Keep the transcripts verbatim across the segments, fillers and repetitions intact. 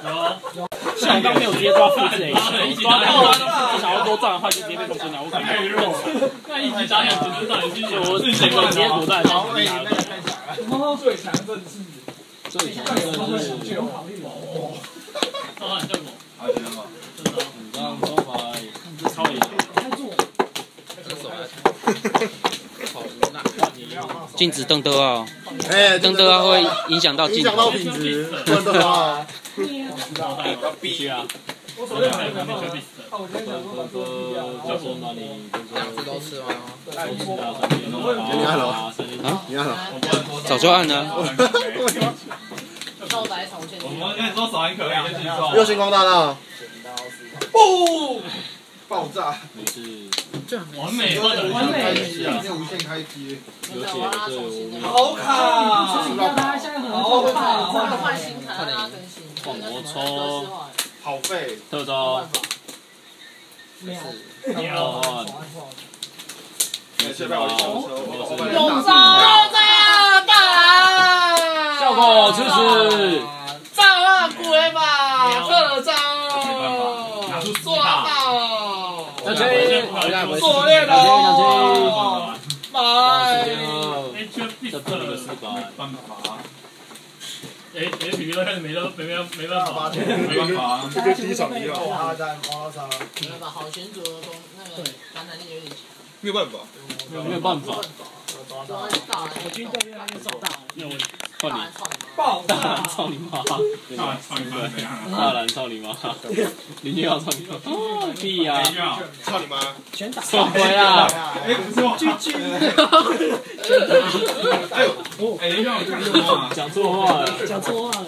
像我刚没有直接抓复制 H， 抓到了，想要多赚的话就直接被封神鸟。我可以肉。那一级打两级真的已经有自己的结果在。 最强政治。 最强政治。 超很正我。 好行吗？ 真的。 你刚招牌，这超赢。禁止瞪德啊！哎，瞪德啊会影响到镜头， 影响到品质，瞪德啊！ 必须啊！ 我手上还有没有必死的？ 我今天想说把这个毙掉。 就说哪里两只都吃吗？ 你按了啊？你按了？ 早就按了。 我们跟你说手很可以，就去做。 又星光大道。 不， 爆炸！ 没事。 完美， 完美。 没有无限开机。 有解对。 好卡！好卡！ 换新卡啊，更新。 放魔抽。 好废。 特招。 没有。 召唤。 有招！大效果支持。 召唤鬼吧，特招。做到。 两千。 做练了。买。 这不能失败。 办法。 哎哎，皮皮都开始没了，没没没办法， 没办法。 这个第一场一样。 花战花杀。 没办法，好选组的攻那个感染力有点强。 没有办法。 没有办法。 我军队越来越壮大。 那我换你。 爆炸！ 操你妈！ 操你妈怎样？ 大蓝操你妈！林俊耀操你妈！屁呀！ 操你妈！ 全打。 送回啊！ 哎，不错。 狙击。 哎呦，哎，让我看错啊！ 讲错话了。 讲错话了。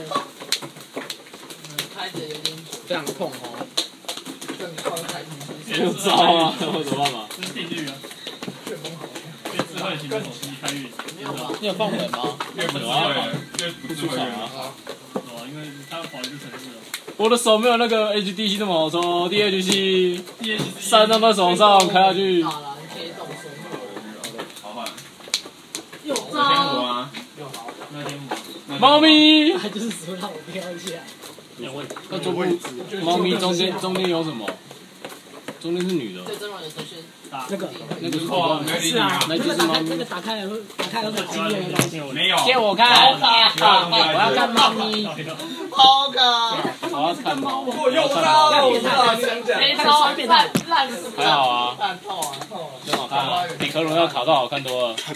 开着有点非常痛哦。更快开机。 有招啊！我怎么办嘛？ 这是定律啊。变智慧型的手机开运。 没有吧？ 你有放门吗？ 越不智慧，越不智慧啊！ 哦，因为他跑一个城市了。 我的手没有那个 H D C 那么好抽 ，D H C 三张在手上开下去。 打了，你可以动手。 好换。 有天招。 舞啊！ 那天舞。 猫咪。 他就是说让我飘一下。 两位。 那中间猫咪中间中间有什么？中间是女的。 对，真容有呈现。 那个那个是错， 是啊， 那就是猫咪那个。打开了会打开了会惊艳的东西。 没有。 借我看。我要看猫咪。 好卡。 我要看猫。 我又招，我操！ 没招，烂烂死。 还好啊。 烂透啊！ 真好看啊！比可荣耀卡到好看多了。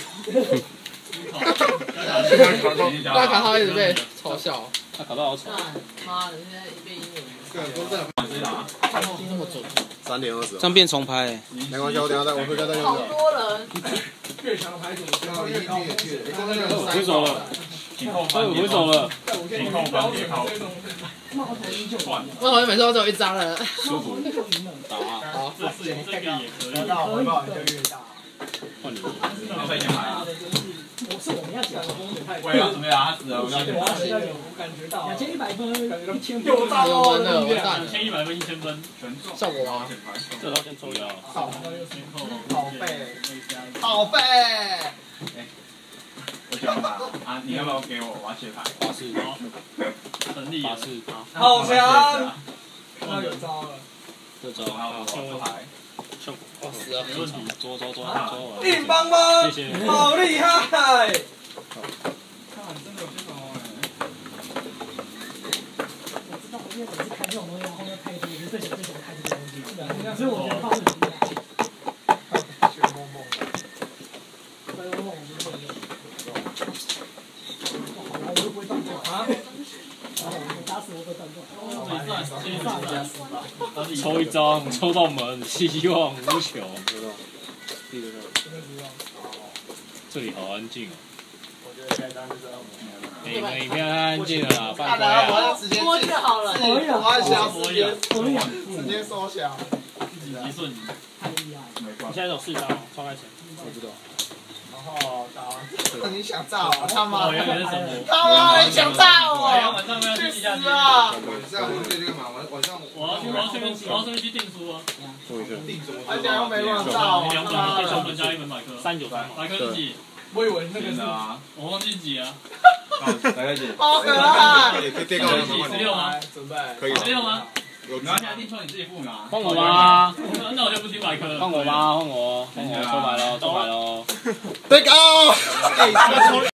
大卡号一直被嘲笑。 他卡到好丑。 妈的，现在一被英文。 这么准。 三点二十。 这样变重拍。 没关系，我等下再我回家再用。 好多人。 越强的牌组， 越高越去。 回手了。 挺后哎，回手了。 挺后方也好。 我好像每次都只有一张了。 舒服。打。 好。 这是这个也可以。 得到回报就越大。 换你。 那再讲来。 我是我们要讲的风险太我也要准备啊，他死了，我要我要我感觉到两千一百分，一千分， 有招哦，真的， 两千一百分，一千分， 效果吗？ 这刀先抽掉。 好， 好背，好背。 我讲吧，啊，你要不要给我？我要切牌。 八四。 成立。 八四。 好强！那有招了。 这招。 好，抽牌。 哦，死了，没问题，捉捉捉捉。 硬邦邦， 谢谢。 好厉害！ 看，真的有这种哎。 我知道，因为每次开这种东西，后面开一堆，我最喜最喜欢开这个东西。所以我觉得方式很厉害。学梦梦，学梦梦，我不会用。我又不会断过啊！打死我会断过。 抽一张，抽到门，希望无穷。这里好安静哦。 我觉得下一张就是你们影片太安静了啦，犯规啊！ 摸就好了， 我小我有， 直接缩小。 一瞬移。 太厉害了！ 你现在有四张，超开钱。我知道。 然后打， 你想炸我？他妈！ 我原本是什么？ 他妈！你想炸我？ 晚上要去死下去。 啊！ 晚上我去这个嘛，晚晚上我要去，我要去，我要顺便去订书啊。 订什么？ 而且又没办法炸我， 两本，两本加一本百科。 三九三。 百科是几？ 我以为那个是啊， 我忘记几啊。 大概是。 好可爱。 可以跌高了吗？ 十六吗？ 准备。 可以。 十六吗？ 有。 然后现在定错你自己付嘛。 换我吗？那我就不听百科了。换我吗？换我，换我，抽牌喽，抽牌喽。 跌高。